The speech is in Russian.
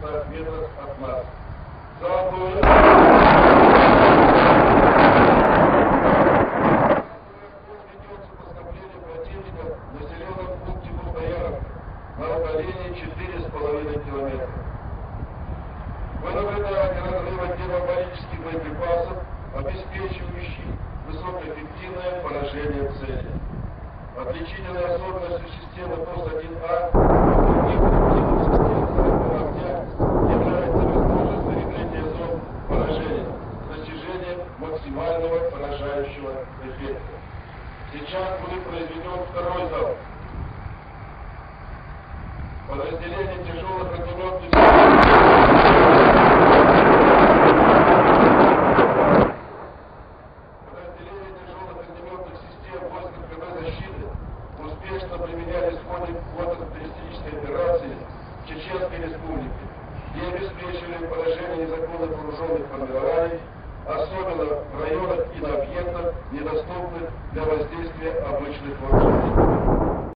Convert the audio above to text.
500 метрах от нас. Золотое. Ведется поскопление противника в населенном пункте Мухтаяров на удалении 4,5 километра. Мы наблюдаем разрыв термобарических боеприпасов, обеспечивающих высокоэффективное поражение цели. Отличительной особенностью системы ТОС-1А от других эффективных систем залпового огня является возможность выявления зон поражения с достижением максимального поражающего эффекта. Сейчас будет произведен второй залп. Подразделение тяжелых огнеметных систем войск КБ «Защиты» успешно применялись в ходе контртеррористической операции в Чеченской Республике и обеспечили поражение незаконно вооруженных формирований, особенно в районах и на объектах, недоступных для воздействия обычных вооружений.